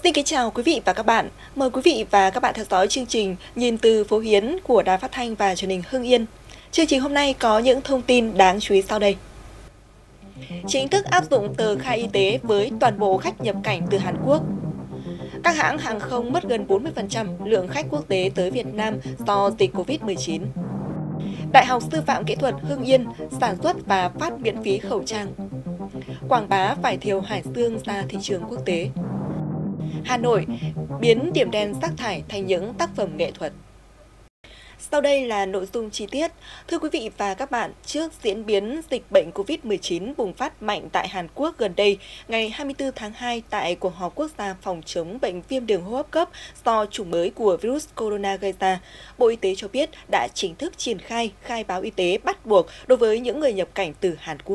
Xin kính chào quý vị và các bạn. Mời quý vị và các bạn theo dõi chương trình Nhìn từ phố Hiến của Đài Phát thanh và Truyền hình Hưng Yên. Chương trình hôm nay có những thông tin đáng chú ý sau đây. Chính thức áp dụng tờ khai y tế với toàn bộ khách nhập cảnh từ Hàn Quốc. Các hãng hàng không mất gần 40% lượng khách quốc tế tới Việt Nam do dịch Covid-19. Đại học Sư phạm Kỹ thuật Hưng Yên sản xuất và phát miễn phí khẩu trang. Quảng bá vải thiều Hải Dương ra thị trường quốc tế. Hà Nội biến điểm đen rác thải thành những tác phẩm nghệ thuật. Sau đây là nội dung chi tiết. Thưa quý vị và các bạn, trước diễn biến dịch bệnh Covid-19 bùng phát mạnh tại Hàn Quốc gần đây, ngày 24 tháng 2 tại cuộc họp quốc gia phòng chống bệnh viêm đường hô hấp cấp do chủng mới của virus corona gây ra, Bộ Y tế cho biết đã chính thức triển khai khai báo y tế bắt buộc đối với những người nhập cảnh từ Hàn Quốc.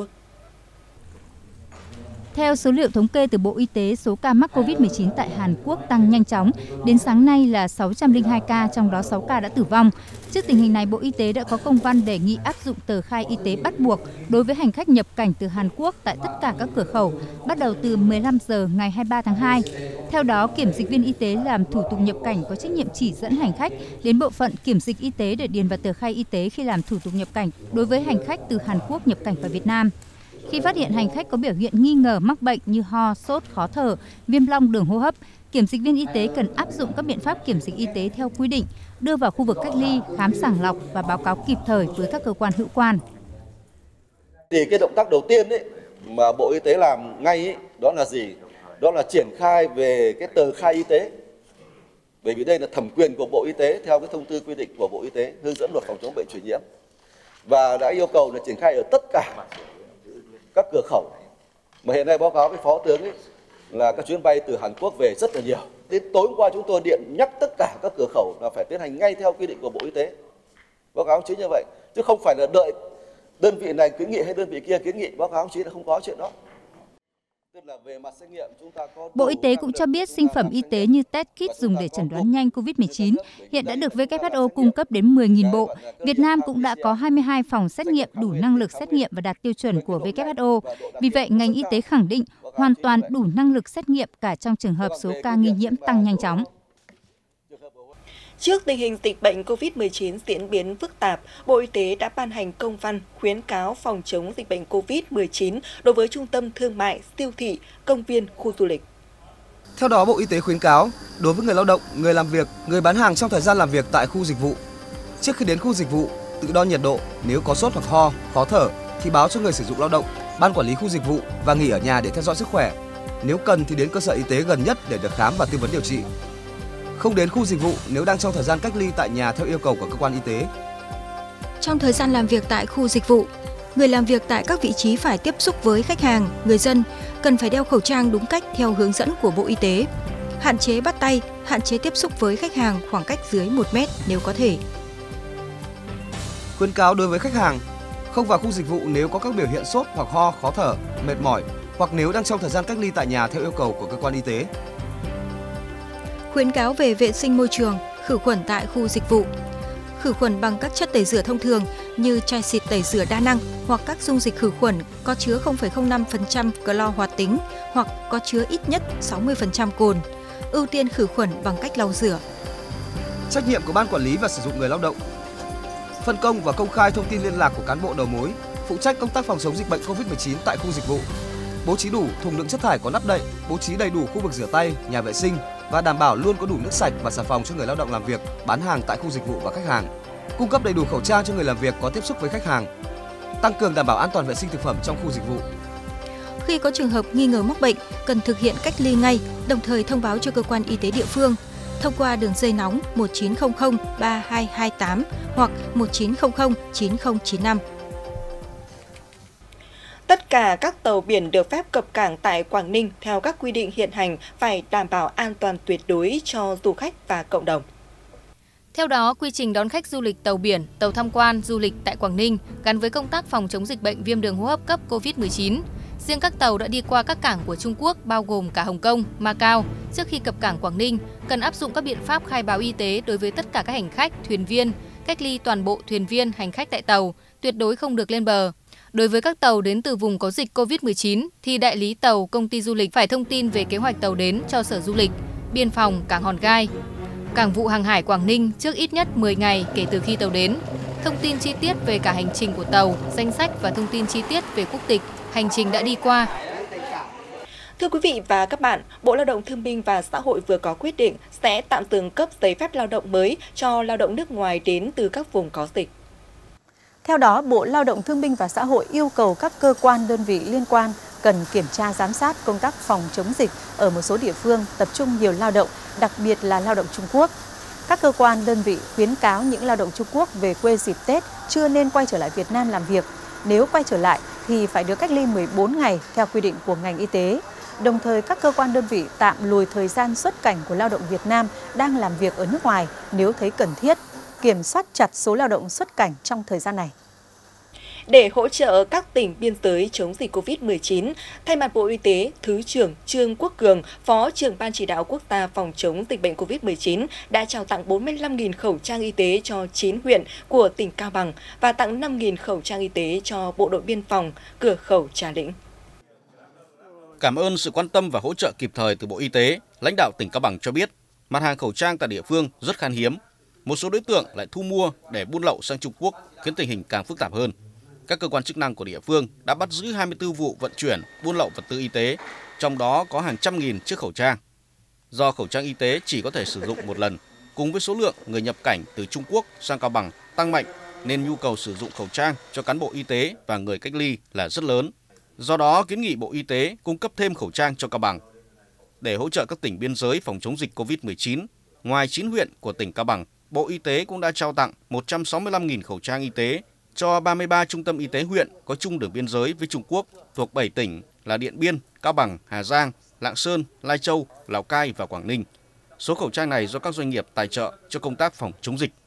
Theo số liệu thống kê từ Bộ Y tế, số ca mắc COVID-19 tại Hàn Quốc tăng nhanh chóng. Đến sáng nay là 602 ca, trong đó 6 ca đã tử vong. Trước tình hình này, Bộ Y tế đã có công văn đề nghị áp dụng tờ khai y tế bắt buộc đối với hành khách nhập cảnh từ Hàn Quốc tại tất cả các cửa khẩu, bắt đầu từ 15 giờ ngày 23 tháng 2. Theo đó, kiểm dịch viên y tế làm thủ tục nhập cảnh có trách nhiệm chỉ dẫn hành khách đến bộ phận kiểm dịch y tế để điền vào tờ khai y tế khi làm thủ tục nhập cảnh đối với hành khách từ Hàn Quốc nhập cảnh vào Việt Nam. Khi phát hiện hành khách có biểu hiện nghi ngờ mắc bệnh như ho, sốt, khó thở, viêm long đường hô hấp, kiểm dịch viên y tế cần áp dụng các biện pháp kiểm dịch y tế theo quy định, đưa vào khu vực cách ly, khám sàng lọc và báo cáo kịp thời với các cơ quan hữu quan. Thì cái động tác đầu tiên ấy, mà Bộ Y tế làm ngay ấy, đó là gì? Đó là triển khai về cái tờ khai y tế. Bởi vì đây là thẩm quyền của Bộ Y tế theo cái thông tư quy định của Bộ Y tế hướng dẫn luật phòng chống bệnh truyền nhiễm. Và đã yêu cầu là triển khai ở tất cả các cửa khẩu, mà hiện nay báo cáo với Phó tướng ấy, là các chuyến bay từ Hàn Quốc về rất là nhiều. Đến tối hôm qua chúng tôi điện nhắc tất cả các cửa khẩu là phải tiến hành ngay theo quy định của Bộ Y tế. Báo cáo chí như vậy, chứ không phải là đợi đơn vị này kiến nghị hay đơn vị kia kiến nghị. Báo cáo chí là không có chuyện đó. Bộ Y tế cũng cho biết sinh phẩm y tế như test kit dùng để chẩn đoán nhanh COVID-19 hiện đã được WHO cung cấp đến 10.000 bộ. Việt Nam cũng đã có 22 phòng xét nghiệm đủ năng lực xét nghiệm và đạt tiêu chuẩn của WHO. Vì vậy, ngành y tế khẳng định hoàn toàn đủ năng lực xét nghiệm cả trong trường hợp số ca nghi nhiễm tăng nhanh chóng. Trước tình hình dịch bệnh COVID-19 diễn biến phức tạp, Bộ Y tế đã ban hành công văn khuyến cáo phòng chống dịch bệnh COVID-19 đối với trung tâm thương mại, siêu thị, công viên, khu du lịch. Theo đó, Bộ Y tế khuyến cáo đối với người lao động, người làm việc, người bán hàng trong thời gian làm việc tại khu dịch vụ. Trước khi đến khu dịch vụ, tự đo nhiệt độ, nếu có sốt hoặc ho, khó thở thì báo cho người sử dụng lao động, ban quản lý khu dịch vụ và nghỉ ở nhà để theo dõi sức khỏe. Nếu cần thì đến cơ sở y tế gần nhất để được khám và tư vấn điều trị. Không đến khu dịch vụ nếu đang trong thời gian cách ly tại nhà theo yêu cầu của cơ quan y tế. Trong thời gian làm việc tại khu dịch vụ, người làm việc tại các vị trí phải tiếp xúc với khách hàng, người dân, cần phải đeo khẩu trang đúng cách theo hướng dẫn của Bộ Y tế. Hạn chế bắt tay, hạn chế tiếp xúc với khách hàng khoảng cách dưới 1 mét nếu có thể. Khuyến cáo đối với khách hàng, không vào khu dịch vụ nếu có các biểu hiện sốt hoặc ho, khó thở, mệt mỏi hoặc nếu đang trong thời gian cách ly tại nhà theo yêu cầu của cơ quan y tế. Khuyến cáo về vệ sinh môi trường, khử khuẩn tại khu dịch vụ. Khử khuẩn bằng các chất tẩy rửa thông thường như chai xịt tẩy rửa đa năng hoặc các dung dịch khử khuẩn có chứa 0,05% clo hoạt tính hoặc có chứa ít nhất 60% cồn. Ưu tiên khử khuẩn bằng cách lau rửa. Trách nhiệm của ban quản lý và sử dụng người lao động. Phân công và công khai thông tin liên lạc của cán bộ đầu mối, phụ trách công tác phòng chống dịch bệnh COVID-19 tại khu dịch vụ. Bố trí đủ thùng đựng chất thải có nắp đậy, bố trí đầy đủ khu vực rửa tay, nhà vệ sinh và đảm bảo luôn có đủ nước sạch và xà phòng cho người lao động làm việc, bán hàng tại khu dịch vụ và khách hàng. Cung cấp đầy đủ khẩu trang cho người làm việc có tiếp xúc với khách hàng. Tăng cường đảm bảo an toàn vệ sinh thực phẩm trong khu dịch vụ. Khi có trường hợp nghi ngờ mắc bệnh, cần thực hiện cách ly ngay, đồng thời thông báo cho cơ quan y tế địa phương thông qua đường dây nóng 1900 3228 hoặc 1900 9095. Tất cả các tàu biển được phép cập cảng tại Quảng Ninh theo các quy định hiện hành phải đảm bảo an toàn tuyệt đối cho du khách và cộng đồng. Theo đó, quy trình đón khách du lịch tàu biển, tàu tham quan, du lịch tại Quảng Ninh gắn với công tác phòng chống dịch bệnh viêm đường hô hấp cấp COVID-19. Riêng các tàu đã đi qua các cảng của Trung Quốc bao gồm cả Hồng Kông, Macau, trước khi cập cảng Quảng Ninh cần áp dụng các biện pháp khai báo y tế đối với tất cả các hành khách, thuyền viên, cách ly toàn bộ thuyền viên, hành khách tại tàu, tuyệt đối không được lên bờ. Đối với các tàu đến từ vùng có dịch COVID-19 thì đại lý tàu, công ty du lịch phải thông tin về kế hoạch tàu đến cho Sở Du lịch. biên phòng, cảng Hòn Gai. Cảng vụ hàng hải Quảng Ninh trước ít nhất 10 ngày kể từ khi tàu đến. Thông tin chi tiết về cả hành trình của tàu, danh sách và thông tin chi tiết về quốc tịch, hành trình đã đi qua. Thưa quý vị và các bạn, Bộ Lao động Thương binh và Xã hội vừa có quyết định sẽ tạm dừng cấp giấy phép lao động mới cho lao động nước ngoài đến từ các vùng có dịch. Theo đó, Bộ Lao động Thương binh và Xã hội yêu cầu các cơ quan đơn vị liên quan cần kiểm tra giám sát công tác phòng chống dịch ở một số địa phương tập trung nhiều lao động, đặc biệt là lao động Trung Quốc. Các cơ quan đơn vị khuyến cáo những lao động Trung Quốc về quê dịp Tết chưa nên quay trở lại Việt Nam làm việc. Nếu quay trở lại thì phải được cách ly 14 ngày theo quy định của ngành y tế. Đồng thời, các cơ quan đơn vị tạm lùi thời gian xuất cảnh của lao động Việt Nam đang làm việc ở nước ngoài nếu thấy cần thiết, kiểm soát chặt số lao động xuất cảnh trong thời gian này. Để hỗ trợ các tỉnh biên giới chống dịch COVID-19, thay mặt Bộ Y tế, Thứ trưởng Trương Quốc Cường, Phó trưởng Ban Chỉ đạo Quốc gia phòng chống dịch bệnh COVID-19 đã trao tặng 45.000 khẩu trang y tế cho 9 huyện của tỉnh Cao Bằng và tặng 5.000 khẩu trang y tế cho Bộ đội Biên phòng, cửa khẩu Trà Lĩnh. Cảm ơn sự quan tâm và hỗ trợ kịp thời từ Bộ Y tế, lãnh đạo tỉnh Cao Bằng cho biết, mặt hàng khẩu trang tại địa phương rất khan hiếm. Một số đối tượng lại thu mua để buôn lậu sang Trung Quốc, khiến tình hình càng phức tạp hơn. Các cơ quan chức năng của địa phương đã bắt giữ 24 vụ vận chuyển, buôn lậu vật tư y tế, trong đó có hàng trăm nghìn chiếc khẩu trang. Do khẩu trang y tế chỉ có thể sử dụng một lần, cùng với số lượng người nhập cảnh từ Trung Quốc sang Cao Bằng tăng mạnh, nên nhu cầu sử dụng khẩu trang cho cán bộ y tế và người cách ly là rất lớn. Do đó, kiến nghị Bộ Y tế cung cấp thêm khẩu trang cho Cao Bằng. Để hỗ trợ các tỉnh biên giới phòng chống dịch COVID-19, ngoài 9 huyện của tỉnh Cao Bằng, Bộ Y tế cũng đã trao tặng 165.000 khẩu trang y tế cho 33 trung tâm y tế huyện có chung đường biên giới với Trung Quốc thuộc 7 tỉnh là Điện Biên, Cao Bằng, Hà Giang, Lạng Sơn, Lai Châu, Lào Cai và Quảng Ninh. Số khẩu trang này do các doanh nghiệp tài trợ cho công tác phòng chống dịch.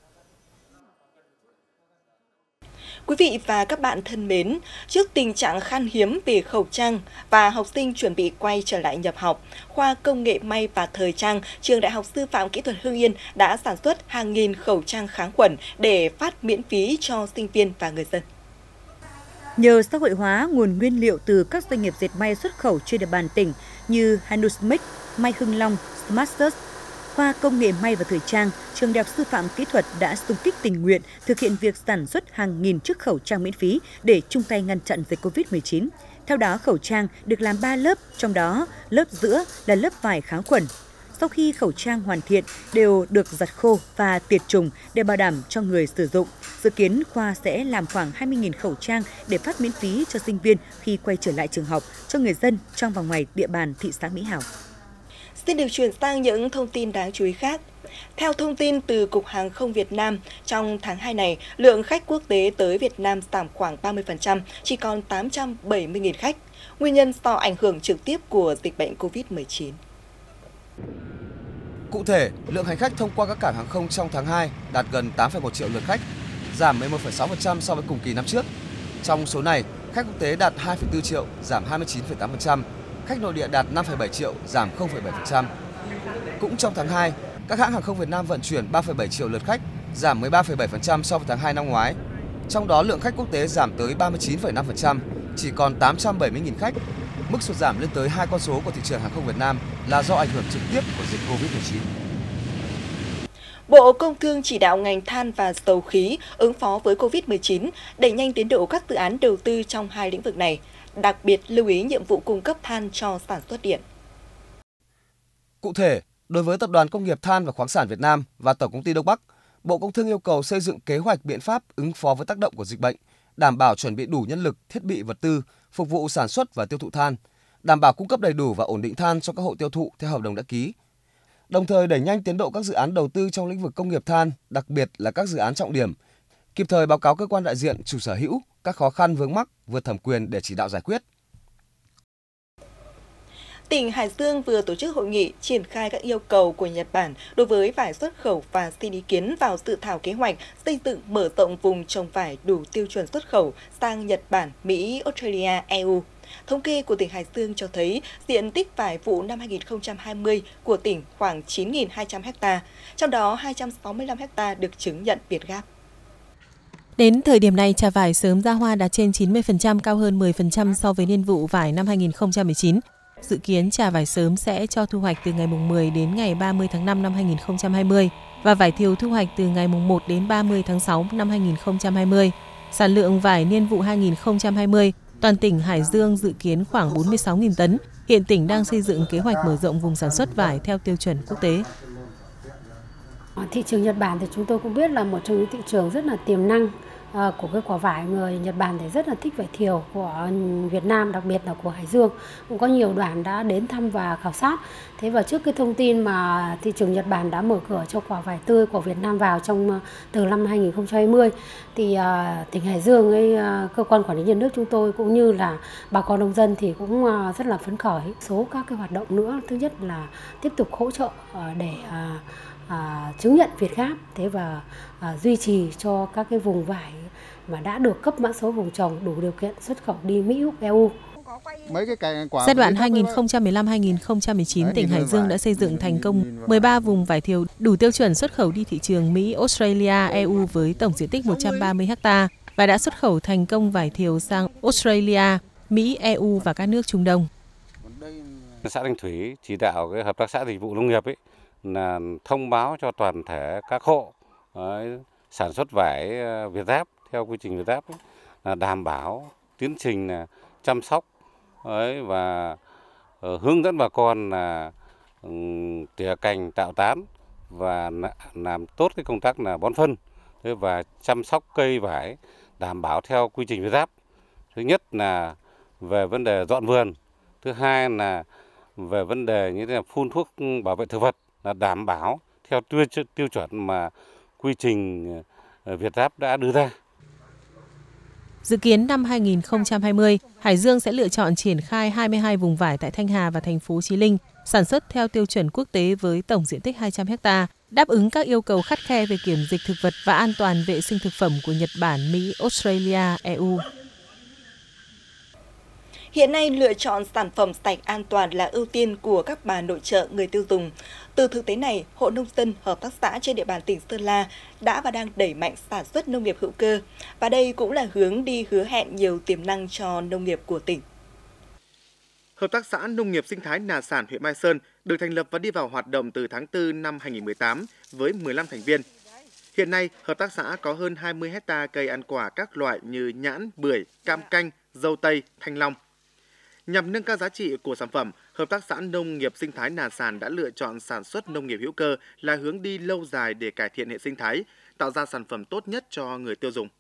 Quý vị và các bạn thân mến, trước tình trạng khan hiếm về khẩu trang và học sinh chuẩn bị quay trở lại nhập học, khoa Công nghệ may và thời trang, Trường Đại học Sư phạm Kỹ thuật Hưng Yên đã sản xuất hàng nghìn khẩu trang kháng khuẩn để phát miễn phí cho sinh viên và người dân. Nhờ xã hội hóa nguồn nguyên liệu từ các doanh nghiệp dệt may xuất khẩu trên địa bàn tỉnh như Hanusmix, May Hưng Long, Smarters, khoa Công nghệ may và thời trang, Trường Đại học Sư phạm Kỹ thuật đã xung kích tình nguyện thực hiện việc sản xuất hàng nghìn chiếc khẩu trang miễn phí để chung tay ngăn chặn dịch Covid-19. Theo đó, khẩu trang được làm 3 lớp, trong đó lớp giữa là lớp vải kháng khuẩn. Sau khi khẩu trang hoàn thiện, đều được giặt khô và tiệt trùng để bảo đảm cho người sử dụng. Dự kiến khoa sẽ làm khoảng 20.000 khẩu trang để phát miễn phí cho sinh viên khi quay trở lại trường học, cho người dân trong và ngoài địa bàn thị xã Mỹ Hào. Xin được chuyển sang những thông tin đáng chú ý khác. Theo thông tin từ Cục Hàng không Việt Nam, trong tháng 2 này, lượng khách quốc tế tới Việt Nam giảm khoảng 30%, chỉ còn 870.000 khách. Nguyên nhân do ảnh hưởng trực tiếp của dịch bệnh COVID-19. Cụ thể, lượng hành khách thông qua các cảng hàng không trong tháng 2 đạt gần 8,1 triệu lượt khách, giảm 11,6% so với cùng kỳ năm trước. Trong số này, khách quốc tế đạt 2,4 triệu, giảm 29,8%, khách nội địa đạt 5,7 triệu, giảm 0,7%. Cũng trong tháng 2, các hãng hàng không Việt Nam vận chuyển 3,7 triệu lượt khách, giảm 13,7% so với tháng 2 năm ngoái. Trong đó, lượng khách quốc tế giảm tới 39,5%, chỉ còn 870.000 khách. Mức sụt giảm lên tới 2 con số của thị trường hàng không Việt Nam là do ảnh hưởng trực tiếp của dịch Covid-19. Bộ Công Thương chỉ đạo ngành than và dầu khí ứng phó với Covid-19, đẩy nhanh tiến độ các dự án đầu tư trong hai lĩnh vực này, đặc biệt lưu ý nhiệm vụ cung cấp than cho sản xuất điện. Cụ thể, đối với Tập đoàn Công nghiệp Than và Khoáng sản Việt Nam và Tổng công ty Đông Bắc, Bộ Công Thương yêu cầu xây dựng kế hoạch biện pháp ứng phó với tác động của dịch bệnh, đảm bảo chuẩn bị đủ nhân lực, thiết bị vật tư, phục vụ sản xuất và tiêu thụ than, đảm bảo cung cấp đầy đủ và ổn định than cho các hộ tiêu thụ theo hợp đồng đã ký. Đồng thời đẩy nhanh tiến độ các dự án đầu tư trong lĩnh vực công nghiệp than, đặc biệt là các dự án trọng điểm, kịp thời báo cáo cơ quan đại diện, chủ sở hữu các khó khăn vướng mắc vượt thẩm quyền để chỉ đạo giải quyết. Tỉnh Hải Dương vừa tổ chức hội nghị triển khai các yêu cầu của Nhật Bản đối với vải xuất khẩu và xin ý kiến vào dự thảo kế hoạch xây dựng mở rộng vùng trồng vải đủ tiêu chuẩn xuất khẩu sang Nhật Bản, Mỹ, Australia, EU. Thống kê của tỉnh Hải Dương cho thấy diện tích vải vụ năm 2020 của tỉnh khoảng 9.200 ha, trong đó 265 ha được chứng nhận Việt Gap. Đến thời điểm này, trà vải sớm ra hoa đạt trên 90%, cao hơn 10% so với niên vụ vải năm 2019. Dự kiến trà vải sớm sẽ cho thu hoạch từ ngày 10 đến ngày 30 tháng 5 năm 2020 và vải thiều thu hoạch từ ngày 1 đến 30 tháng 6 năm 2020. Sản lượng vải niên vụ 2020, toàn tỉnh Hải Dương dự kiến khoảng 46.000 tấn. Hiện tỉnh đang xây dựng kế hoạch mở rộng vùng sản xuất vải theo tiêu chuẩn quốc tế. Thị trường Nhật Bản thì chúng tôi cũng biết là một trong những thị trường rất là tiềm năng của cái quả vải. Người Nhật Bản thì rất là thích vải thiều của Việt Nam, đặc biệt là của Hải Dương. Cũng có nhiều đoàn đã đến thăm và khảo sát. Thế và trước cái thông tin mà thị trường Nhật Bản đã mở cửa cho quả vải tươi của Việt Nam vào từ năm 2020 thì tỉnh Hải Dương, cơ quan quản lý nhà nước chúng tôi cũng như là bà con nông dân thì cũng rất là phấn khởi. Số các cái hoạt động nữa, thứ nhất là tiếp tục hỗ trợ để chứng nhận Việt Gáp, thế và duy trì cho các cái vùng vải mà đã được cấp mã số vùng trồng đủ điều kiện xuất khẩu đi Mỹ, Úc, EU. Giai đoạn 2015-2019, tỉnh Hải Dương đã xây dựng thành công 13 vùng vải thiều đủ tiêu chuẩn xuất khẩu đi thị trường Mỹ, Australia, EU với tổng diện tích 130 ha và đã xuất khẩu thành công vải thiều sang Australia, Mỹ, EU và các nước Trung Đông. Xã Thanh Thủy chỉ đạo cái hợp tác xã dịch vụ nông nghiệp là thông báo cho toàn thể các hộ sản xuất vải Việt Gáp theo quy trình Việt Gáp là đảm bảo tiến trình chăm sóc và hướng dẫn bà con là tỉa cành tạo tán và làm tốt cái công tác là bón phân và chăm sóc cây vải đảm bảo theo quy trình Việt Gáp. Thứ nhất là về vấn đề dọn vườn, thứ hai là về vấn đề như thế là phun thuốc bảo vệ thực vật là đảm bảo theo tiêu chuẩn mà quy trình Việt Gáp đã đưa ra. Dự kiến năm 2020, Hải Dương sẽ lựa chọn triển khai 22 vùng vải tại Thanh Hà và thành phố Chí Linh, sản xuất theo tiêu chuẩn quốc tế với tổng diện tích 200 ha, đáp ứng các yêu cầu khắt khe về kiểm dịch thực vật và an toàn vệ sinh thực phẩm của Nhật Bản, Mỹ, Australia, EU. Hiện nay, lựa chọn sản phẩm sạch an toàn là ưu tiên của các bà nội trợ người tiêu dùng. Từ thực tế này, hộ nông dân, hợp tác xã trên địa bàn tỉnh Sơn La đã và đang đẩy mạnh sản xuất nông nghiệp hữu cơ. Và đây cũng là hướng đi hứa hẹn nhiều tiềm năng cho nông nghiệp của tỉnh. Hợp tác xã Nông nghiệp Sinh thái Nà Sản huyện Mai Sơn được thành lập và đi vào hoạt động từ tháng 4 năm 2018 với 15 thành viên. Hiện nay, hợp tác xã có hơn 20 hectare cây ăn quả các loại như nhãn, bưởi, cam canh, dâu tây, thanh long. Nhằm nâng cao giá trị của sản phẩm, Hợp tác xã Nông nghiệp Sinh thái Nà Sản đã lựa chọn sản xuất nông nghiệp hữu cơ là hướng đi lâu dài để cải thiện hệ sinh thái, tạo ra sản phẩm tốt nhất cho người tiêu dùng.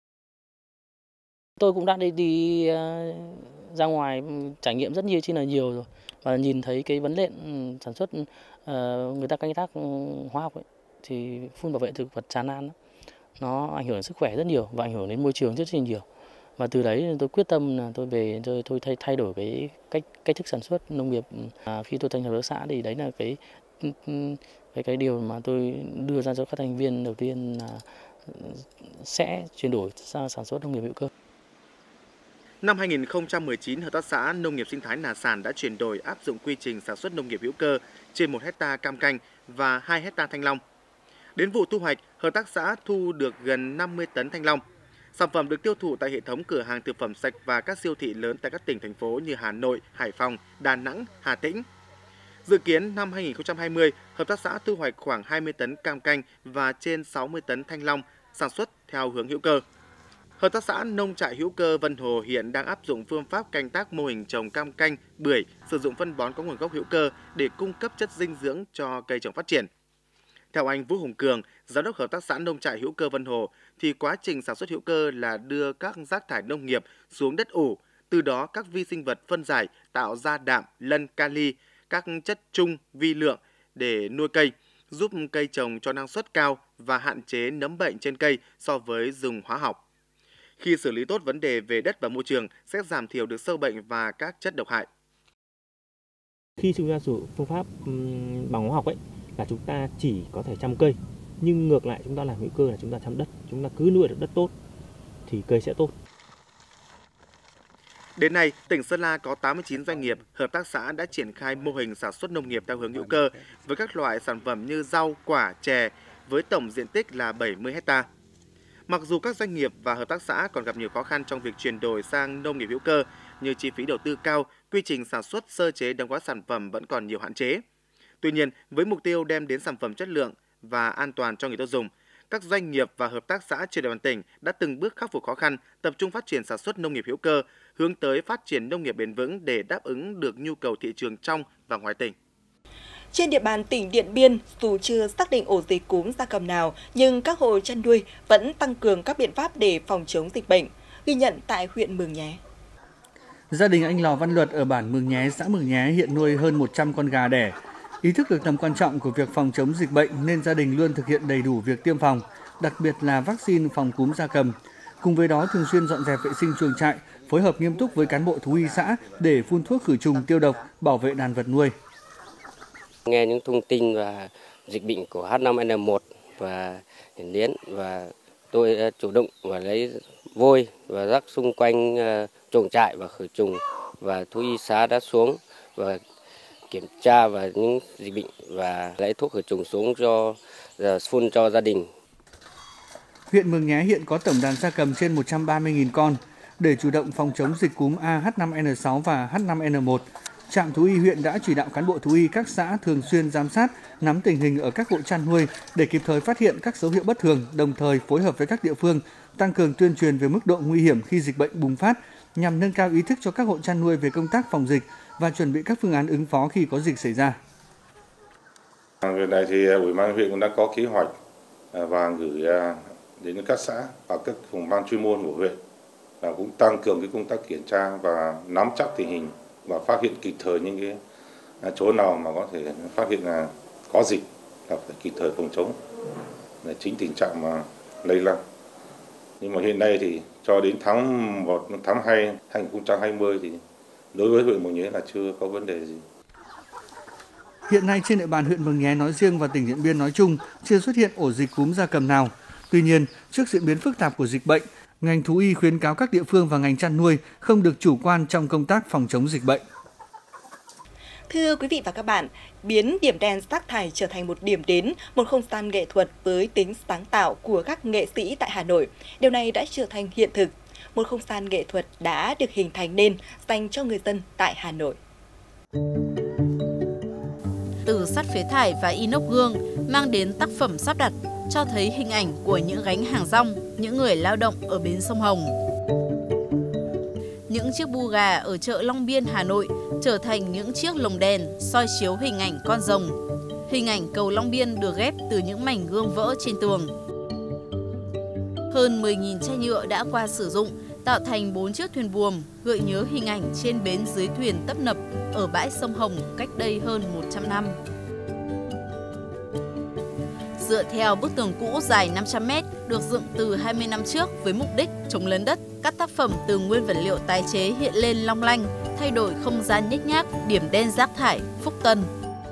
Tôi cũng đã đi ra ngoài trải nghiệm rất nhiều rồi và nhìn thấy cái vấn đề sản xuất người ta canh tác hóa học thì phun bảo vệ thực vật tràn lan, nó ảnh hưởng đến sức khỏe rất nhiều và ảnh hưởng đến môi trường rất là nhiều. Và từ đấy tôi quyết tâm là tôi về tôi thay đổi cái cách thức sản xuất nông nghiệp. Khi tôi thành lập hợp tác xã thì đấy là cái điều mà tôi đưa ra cho các thành viên đầu tiên là sẽ chuyển đổi sang sản xuất nông nghiệp hữu cơ. Năm 2019, Hợp tác xã Nông nghiệp Sinh thái Nà Sản đã chuyển đổi áp dụng quy trình sản xuất nông nghiệp hữu cơ trên 1 hectare cam canh và 2 hectare thanh long. Đến vụ thu hoạch, hợp tác xã thu được gần 50 tấn thanh long. Sản phẩm được tiêu thụ tại hệ thống cửa hàng thực phẩm sạch và các siêu thị lớn tại các tỉnh, thành phố như Hà Nội, Hải Phòng, Đà Nẵng, Hà Tĩnh. Dự kiến năm 2020, hợp tác xã thu hoạch khoảng 20 tấn cam canh và trên 60 tấn thanh long, sản xuất theo hướng hữu cơ. Hợp tác xã Nông trại hữu cơ Vân Hồ hiện đang áp dụng phương pháp canh tác mô hình trồng cam canh, bưởi, sử dụng phân bón có nguồn gốc hữu cơ để cung cấp chất dinh dưỡng cho cây trồng phát triển. Theo anh Vũ Hùng Cường, Giám đốc Hợp tác xã Nông trại hữu cơ Vân Hồ, thì quá trình sản xuất hữu cơ là đưa các rác thải nông nghiệp xuống đất ủ, từ đó các vi sinh vật phân giải tạo ra đạm, lân, kali, các chất chung, vi lượng để nuôi cây, giúp cây trồng cho năng suất cao và hạn chế nấm bệnh trên cây so với dùng hóa học. Khi xử lý tốt vấn đề về đất và môi trường sẽ giảm thiểu được sâu bệnh và các chất độc hại. Khi chúng ta sử dụng phương pháp bằng hóa học là chúng ta chỉ có thể chăm cây, nhưng ngược lại chúng ta làm hữu cơ là chúng ta chăm đất, chúng ta cứ nuôi được đất tốt thì cây sẽ tốt. Đến nay, tỉnh Sơn La có 89 doanh nghiệp, hợp tác xã đã triển khai mô hình sản xuất nông nghiệp theo hướng hữu cơ với các loại sản phẩm như rau, quả, chè với tổng diện tích là 70 ha. Mặc dù các doanh nghiệp và hợp tác xã còn gặp nhiều khó khăn trong việc chuyển đổi sang nông nghiệp hữu cơ như chi phí đầu tư cao, quy trình sản xuất, sơ chế đóng gói sản phẩm vẫn còn nhiều hạn chế. Tuy nhiên, với mục tiêu đem đến sản phẩm chất lượng và an toàn cho người tiêu dùng, các doanh nghiệp và hợp tác xã trên địa bàn tỉnh đã từng bước khắc phục khó khăn, tập trung phát triển sản xuất nông nghiệp hữu cơ, hướng tới phát triển nông nghiệp bền vững để đáp ứng được nhu cầu thị trường trong và ngoài tỉnh. Trên địa bàn tỉnh Điện Biên, dù chưa xác định ổ dịch cúm gia cầm nào, nhưng các hộ chăn nuôi vẫn tăng cường các biện pháp để phòng chống dịch bệnh, ghi nhận tại huyện Mường Nhé. Gia đình anh Lò Văn Luật ở bản Mường Nhé, xã Mường Nhé hiện nuôi hơn 100 con gà đẻ. Ý thức được tầm quan trọng của việc phòng chống dịch bệnh nên gia đình luôn thực hiện đầy đủ việc tiêm phòng, đặc biệt là vaccine phòng cúm gia cầm. Cùng với đó thường xuyên dọn dẹp vệ sinh chuồng trại, phối hợp nghiêm túc với cán bộ thú y xã để phun thuốc khử trùng tiêu độc, bảo vệ đàn vật nuôi. Nghe những thông tin và dịch bệnh của H5N1 và hiển đến và tôi đã chủ động và lấy vôi và rắc xung quanh chuồng trại và khử trùng, và thú y xã đã xuống và kiểm tra và những dịch bệnh và lấy thuốc khử trùng xuống phun cho gia đình. Huyện Mường Nhé hiện có tổng đàn gia cầm trên 130.000 con. Để chủ động phòng chống dịch cúm AH5N6 và H5N1, trạm thú y huyện đã chỉ đạo cán bộ thú y các xã thường xuyên giám sát, nắm tình hình ở các hộ chăn nuôi để kịp thời phát hiện các dấu hiệu bất thường, đồng thời phối hợp với các địa phương tăng cường tuyên truyền về mức độ nguy hiểm khi dịch bệnh bùng phát nhằm nâng cao ý thức cho các hộ chăn nuôi về công tác phòng dịch và chuẩn bị các phương án ứng phó khi có dịch xảy ra. Việc này thì Ủy ban huyện cũng đã có kế hoạch và gửi đến các xã và các phòng ban chuyên môn của huyện, và cũng tăng cường cái công tác kiểm tra và nắm chắc tình hình và phát hiện kịp thời những cái chỗ nào mà có thể phát hiện là có dịch là phải kịp thời phòng chống để tránh tình trạng mà lây lan. Nhưng mà hiện nay thì cho đến tháng 2 2020 thì đối với huyện Mường Nhé là chưa có vấn đề gì. Hiện nay trên địa bàn huyện Mường Nhé nói riêng và tỉnh Điện Biên nói chung chưa xuất hiện ổ dịch cúm gia cầm nào. Tuy nhiên, trước diễn biến phức tạp của dịch bệnh, ngành thú y khuyến cáo các địa phương và ngành chăn nuôi không được chủ quan trong công tác phòng chống dịch bệnh. Thưa quý vị và các bạn, biến điểm đen rác thải trở thành một điểm đến, một không gian nghệ thuật với tính sáng tạo của các nghệ sĩ tại Hà Nội. Điều này đã trở thành hiện thực. Một không gian nghệ thuật đã được hình thành nên dành cho người dân tại Hà Nội. Từ sắt phế thải và inox gương mang đến tác phẩm sắp đặt cho thấy hình ảnh của những gánh hàng rong, những người lao động ở bến sông Hồng. Những chiếc bu gà ở chợ Long Biên, Hà Nội trở thành những chiếc lồng đèn soi chiếu hình ảnh con rồng. Hình ảnh cầu Long Biên được ghép từ những mảnh gương vỡ trên tường. Hơn 10.000 chai nhựa đã qua sử dụng, tạo thành 4 chiếc thuyền buồm, gợi nhớ hình ảnh trên bến dưới thuyền tấp nập ở bãi sông Hồng cách đây hơn 100 năm. Dựa theo bức tường cũ dài 500 m được dựng từ 20 năm trước với mục đích chống lấn đất, các tác phẩm từ nguyên vật liệu tái chế hiện lên long lanh, thay đổi không gian nhếch nhác, điểm đen rác thải, Phúc Tân.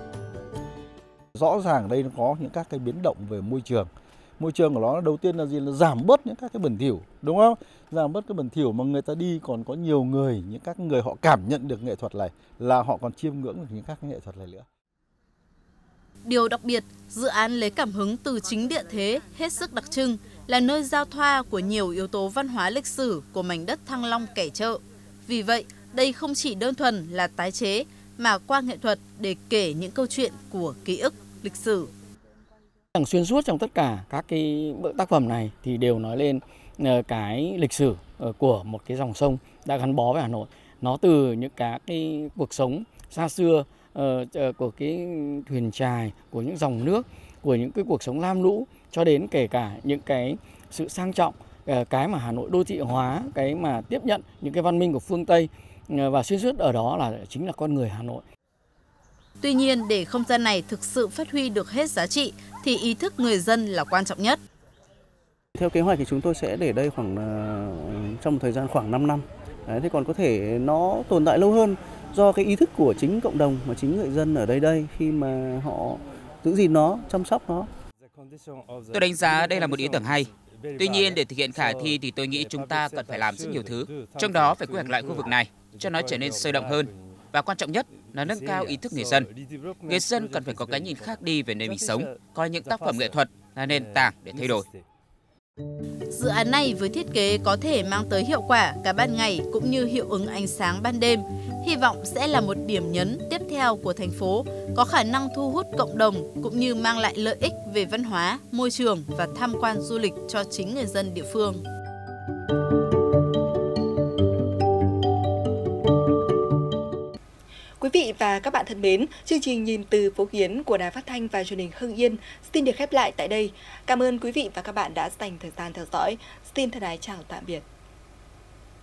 Rõ ràng đây nó có những các cái biến động về môi trường. Môi trường của nó đầu tiên là gì? Là giảm bớt những các cái bẩn thỉu, đúng không? Giảm bớt cái bẩn thỉu mà người ta đi còn có nhiều người, những các người họ cảm nhận được nghệ thuật này là họ còn chiêm ngưỡng được những các cái nghệ thuật này nữa. Điều đặc biệt, dự án lấy cảm hứng từ chính địa thế hết sức đặc trưng, là nơi giao thoa của nhiều yếu tố văn hóa lịch sử của mảnh đất Thăng Long Kẻ Chợ. Vì vậy, đây không chỉ đơn thuần là tái chế, mà qua nghệ thuật để kể những câu chuyện của ký ức, lịch sử. Xuyên suốt trong tất cả các cái tác phẩm này thì đều nói lên cái lịch sử của một cái dòng sông đã gắn bó với Hà Nội. Nó từ những cái cuộc sống xa xưa của cái thuyền chài, của những dòng nước, của những cái cuộc sống lam lũ, cho đến kể cả những cái sự sang trọng, cái mà Hà Nội đô thị hóa, cái mà tiếp nhận những cái văn minh của phương Tây, và xuyên suốt ở đó là chính là con người Hà Nội. Tuy nhiên, để không gian này thực sự phát huy được hết giá trị thì ý thức người dân là quan trọng nhất. Theo kế hoạch thì chúng tôi sẽ để đây khoảng trong một thời gian khoảng 5 năm. Đấy, thế còn có thể nó tồn tại lâu hơn do cái ý thức của chính cộng đồng và chính người dân ở đây khi mà họ giữ gìn nó, chăm sóc nó. Tôi đánh giá đây là một ý tưởng hay. Tuy nhiên, để thực hiện khả thi thì tôi nghĩ chúng ta cần phải làm rất nhiều thứ. Trong đó phải quy hoạch lại khu vực này cho nó trở nên sôi động hơn. Và quan trọng nhất là nâng cao ý thức người dân. Người dân cần phải có cái nhìn khác đi về nơi mình sống, coi những tác phẩm nghệ thuật là nền tảng để thay đổi. Dự án này với thiết kế có thể mang tới hiệu quả cả ban ngày cũng như hiệu ứng ánh sáng ban đêm. Hy vọng sẽ là một điểm nhấn tiếp theo của thành phố, có khả năng thu hút cộng đồng cũng như mang lại lợi ích về văn hóa, môi trường và tham quan du lịch cho chính người dân địa phương. Quý vị và các bạn thân mến, chương trình Nhìn từ phố Hiến của Đài Phát thanh và Truyền hình Hưng Yên xin được khép lại tại đây. Cảm ơn quý vị và các bạn đã dành thời gian theo dõi. Xin thân ái chào tạm biệt.